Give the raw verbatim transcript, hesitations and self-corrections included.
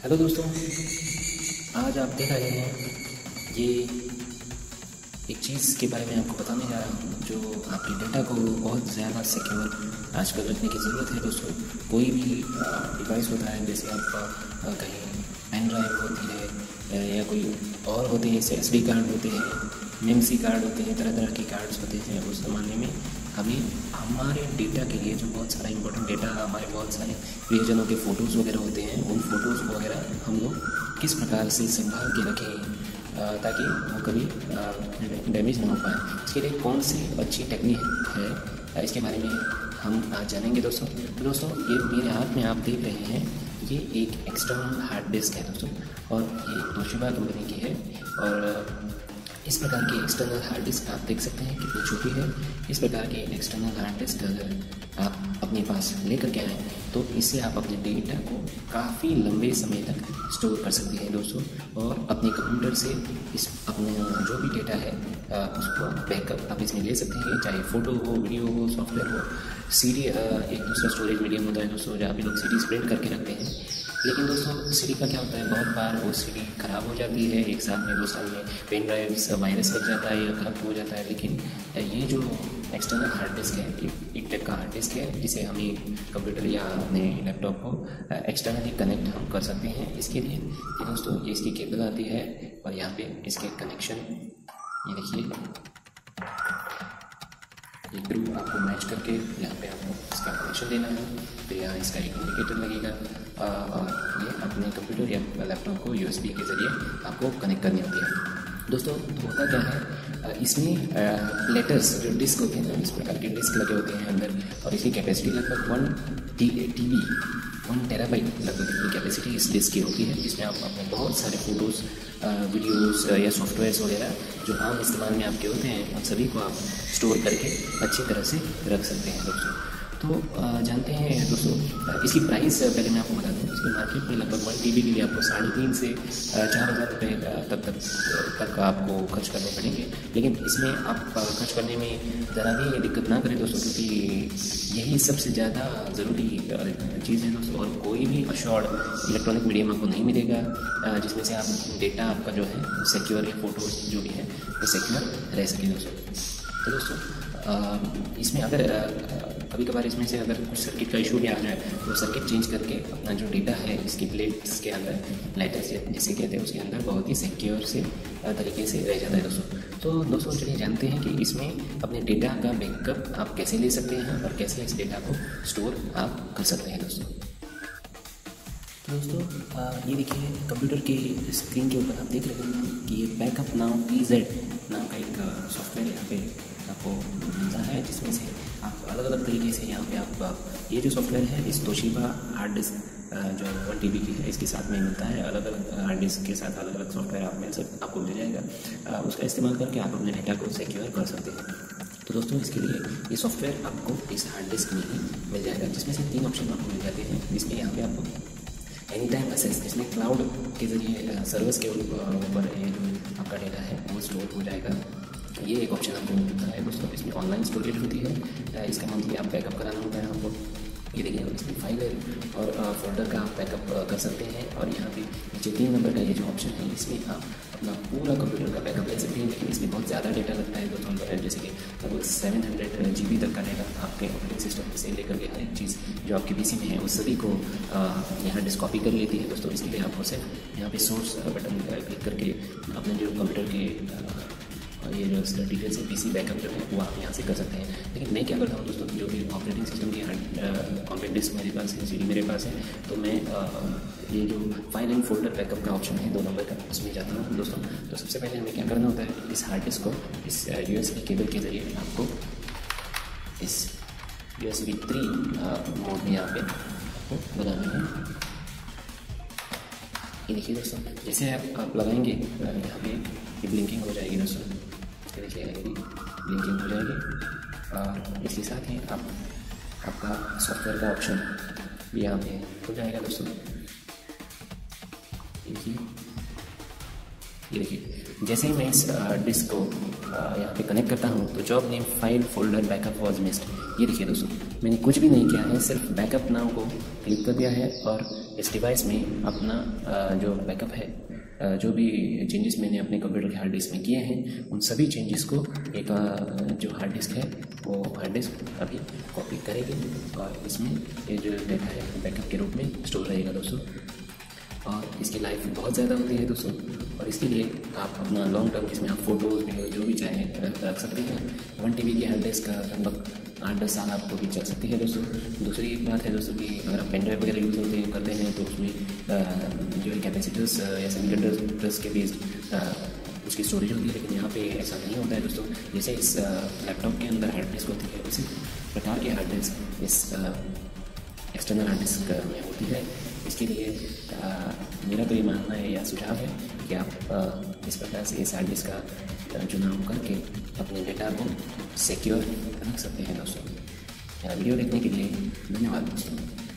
Hello दोस्तों, आज आप देख रहे हैं ये एक चीज़ के बारे में आपको बताने जा रहा हूँ जो आपके डेटा को बहुत ज़्यादा सिक्योर आजकल रखने की ज़रूरत है। दोस्तों, कोई भी डिवाइस होता है, जैसे आप कहीं पेन ड्राइव होती है या कोई और होते हैं, जैसे एस डी कार्ड होते हैं, मेमसी कार्ड होते हैं, तरह तरह के कार्ड्स होते हैं। उस ज़माने में अभी हमारे डेटा के लिए जो बहुत सारा इंपॉर्टेंट डेटा, हमारे बहुत सारे प्रियजनों के फ़ोटोज़ वगैरह होते हैं, उन फ़ोटोज़ वगैरह हम लोग किस प्रकार से संभाल के रखें ताकि वो कभी डैमेज ना हो पाए। इसके लिए कौन सी अच्छी टेक्निक है, इसके बारे में हम आज जानेंगे। दोस्तों दोस्तों ये मेरे हाथ में आप देख रहे हैं, ये एक एक्सटर्नल हार्ड डिस्क है दोस्तों, और ये तोशिबा कंपनी की है। और इस प्रकार की एक्सटर्नल हार्ड डिस्क आप देख सकते हैं कितनी छोटी है। इस प्रकार की एक्सटर्नल हार्ड डिस्क अगर आप अपने पास लेकर के आएँ तो इससे आप अपने डेटा को काफ़ी लंबे समय तक स्टोर कर सकते हैं दोस्तों, और अपने कंप्यूटर से इस अपने जो भी डेटा है उसको बैकअप आप इसमें ले सकते हैं, चाहे फ़ोटो हो, वीडियो हो, सॉफ्टवेयर हो। सी डी एक दूसरा स्टोरेज मीडियम होता है दोस्तों, जहाँ पे लोग सी डी प्रिंट करके रखते हैं। लेकिन दोस्तों सीडी का क्या होता है, बहुत बार वो सीडी ख़राब हो जाती है, एक साल में दो साल में पेन ड्राइव से वायरस लग जाता है या करप्ट हो जाता है। लेकिन ये जो एक्सटर्नल हार्ड डिस्क है, एक टाइप का हार्ड डिस्क है जिसे हमें कंप्यूटर या अपने लैपटॉप को एक्सटर्नली कनेक्ट हम कर सकते हैं। इसके लिए ये दोस्तों ये इसकी केबल आती है, और यहाँ पे इसके कनेक्शन ये देखिए, ये ग्रुप आपको मैच करके यहाँ पे आपको इसका कनेक्शन देना है। फिर यहाँ इसका एक इंडिकेटर लगेगा, और ये अपने कंप्यूटर या लैपटॉप को यूएसबी के ज़रिए आपको कनेक्ट करनी होती है। दोस्तों तो होता क्या है, इसमें लेटर्स जो डिस्क होते हैं, इस प्रकार के डिस्क लगे होते हैं अंदर, और इसकी कैपेसिटी लगभग one T T B one terabyte लगभग इतनी कैपेसिटी इस डिस्क की होती है, जिसमें आप अपने बहुत सारे फ़ोटोज़, वीडियोस या सॉफ्टवेयर्स वगैरह जो आम इस्तेमाल में आपके होते हैं, उन सभी को आप स्टोर करके अच्छी तरह से रख सकते हैं दोस्तों। तो जानते हैं दोस्तों, इसकी प्राइस पहले मैं आपको बता दूँ। इसकी मार्केट में लगभग वन टी बी के लिए आपको साढ़े तीन से चार हज़ार रुपये तक तक तक आपको खर्च करने पड़ेंगे। लेकिन इसमें आप खर्च करने में ज़रा भी दिक्कत ना करें दोस्तों, क्योंकि यही सबसे ज़्यादा ज़रूरी चीज़ है दोस्तों। और कोई भी अश्योर्ड इलेक्ट्रॉनिक मीडियम आपको नहीं मिलेगा जिसमें से आप डेटा आपका जो है सिक्योर, या फ़ोटो जो भी है वो सिक्योर रह सके दोस्तों। तो दोस्तों इसमें अगर कभी कभार इसमें से अगर कुछ सर्किट का इशू भी आ जाए तो सर्किट चेंज करके अपना जो डेटा है इसकी प्लेट्स के अंदर, लेटर्स जिसे कहते हैं, उसके अंदर बहुत ही सिक्योर से तरीके से रह जाता है दोस्तों। तो दोस्तों चलिए जानते हैं कि इसमें अपने डेटा का बैकअप आप कैसे ले सकते हैं और कैसे इस डेटा को स्टोर आप कर सकते हैं दोस्तों। तो दोस्तों ये देखिए, कंप्यूटर की स्क्रीन के ऊपर आप देख रहे हैं कि ये बैकअप नाउ ई जेड नाम का एक सॉफ्टवेयर यहाँ पे आपको मिलता है, जिसमें से आप अलग अलग तरीके से यहाँ पे आप ये जो सॉफ्टवेयर है इस तोशिबा हार्ड डिस्क जो वन टी बी की है, इसके साथ में मिलता है। अलग अलग हार्ड डिस्क के साथ अलग अलग सॉफ्टवेयर आप मिल सकते आपको मिल जाएगा, उसका इस्तेमाल करके आप अपने डेटा को सिक्योर कर सकते हैं। तो दोस्तों इसके लिए ये सॉफ्टवेयर आपको इस हार्ड डिस्क में ही मिल जाएगा, जिसमें से तीन ऑप्शन आपको मिल जाते हैं। जिसमें यहाँ पे आपको एनी टाइम एक्सेस, इसमें क्लाउड के ज़रिए सर्वर्स के ऊपर ये जो आपका डेटा है वो स्टोर हो जाएगा, ये एक ऑप्शन आपको मिलता है दोस्तों। इसमें ऑनलाइन स्टोरेज होती है, इसका मंथली आप बैकअप कराना होता है आपको। ये देखिए, इसमें फाइल और फोल्डर का आप बैकअप कर सकते हैं। और यहाँ पे नीचे तीन नंबर का ये जो ऑप्शन है, इसमें आप अपना पूरा कंप्यूटर का बैकअप ले सकते हैं। लेकिन इसमें बहुत ज़्यादा डेटा लगता है दोस्तों, जैसे कि लगभग सेवन हंड्रेड जी बी तक का डेटा आपके ऑपरेटिंग सिस्टम से लेकर के हर एक चीज़ जो आपके पी सी में है उस सभी को यहाँ डिस्क कॉपी कर लेती है दोस्तों। इसके लिए आपको सिर्फ यहाँ पे सोर्स बटन क्लिक करके अपने जो कंप्यूटर के ये जो इसका डिटेल्स है, पीसी बैकअप जो है वो आप यहाँ से कर सकते हैं। लेकिन मैं क्या करता हूँ दोस्तों, जो भी ऑपरेटिंग सिस्टम की कॉम्पैक्ट डिस्क मेरे पास है, सीडी मेरे पास है, तो मैं आ, ये जो फाइल एंड फोल्डर बैकअप का ऑप्शन है दो नंबर का, उसमें जाता हूँ दोस्तों। तो सबसे पहले हमें क्या करना होता है, इस हार्ड डिस्क को इस यूएसबी केबल के ज़रिए आपको इस यूएसबी थ्री मोड में यहाँ पे आपको लगाना है। ये देखिए दोस्तों, जैसे आप, आप लगाएंगे यहाँ पे ये ब्लिंकिंग हो जाएगी दोस्तों, देखिए ब्लिंकिंग हो जाएगी। और इसके साथ ही आप आपका सॉफ्टवेयर का ऑप्शन भी यहाँ पे हो जाएगा दोस्तों। देखिए ये देखिए, जैसे ही मैं इस डिस्क को यहाँ पे कनेक्ट करता हूँ तो job name file folder backup was missed. ये देखिए दोस्तों, मैंने कुछ भी नहीं किया है, सिर्फ बैकअप नाउ को क्लिक कर दिया है और इस डिवाइस में अपना जो बैकअप है, जो भी चेंजेस मैंने अपने कंप्यूटर के हार्ड डिस्क में किए हैं उन सभी चेंजेस को एक जो हार्ड डिस्क है वो हार्ड डिस्क अभी कॉपी करेगी और इसमें ये जो डेटा है बैकअप के रूप में स्टोर रहेगा दोस्तों। और इसकी लाइफ बहुत ज़्यादा होती है दोस्तों, और इसके लिए आप अपना लॉन्ग टर्म जिसमें आप फोटोज़ वीडियो जो भी चाहें रख सकते हैं। वन टी बी की हार्ड डिस्क का लगभग आठ दस साल आपको भी चल सकती है दोस्तों। दूसरी एक बात है दोस्तों कि अगर आप पेन ड्राइव वगैरह यूज़ होते हैं करते हैं तो उसमें जो है कैपेसिटर्स या सेमीकंडक्टर्स के बीच उसकी स्टोरेज होती है, लेकिन यहाँ पे ऐसा नहीं होता है दोस्तों। जैसे इस लैपटॉप के अंदर हार्ड डिस्क होती है उसी प्रकार की हार्ड डिस्क इस एक्सटर्नल हार्ड डिस्क में होती है। इसके लिए आ, मेरा तो ये मानना है या सुझाव है कि आप आ, इस प्रकार से इस हार्ड डिस्क का चुनाव करके अपने डेटा को सिक्योर रख सकते हैं दोस्तों। वीडियो देखने के लिए धन्यवाद दोस्तों।